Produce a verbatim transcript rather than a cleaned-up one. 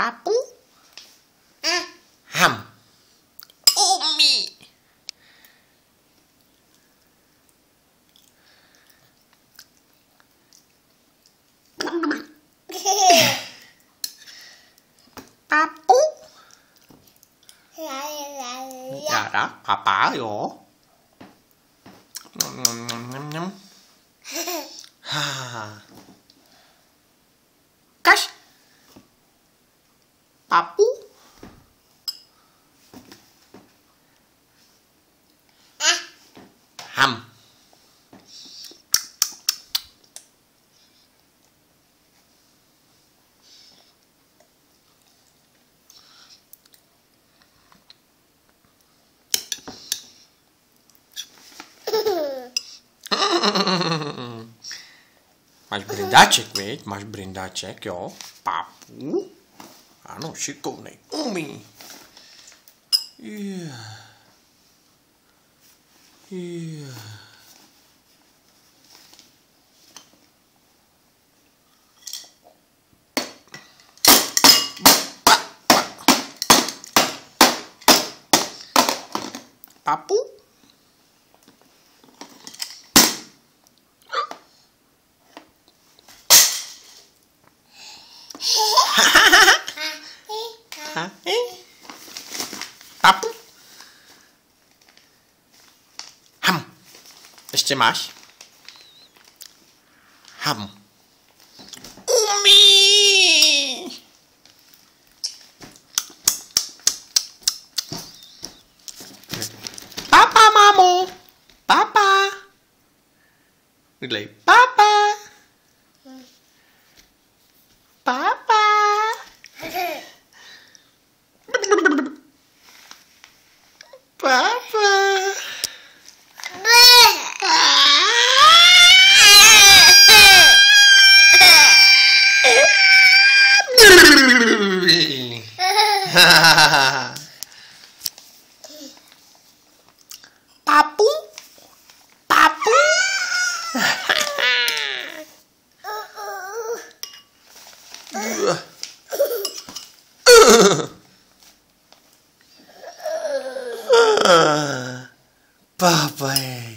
Papu? Ham. Umi. Papu? Ya dah, papa yo. Nyam nyam nyam nyam. Ha. Kas. Papu? Ham. Máš brindáček, viď? Máš brindáček, jo? Papu? Ano, šikovnej. Umí. Yeah. Yeah. Papu? Papu? Ham. Ještě máš? Ham. Umí. Papa, mámo. Papa. Udělej papa. Papa. Papa. Papu? Papu? Papa.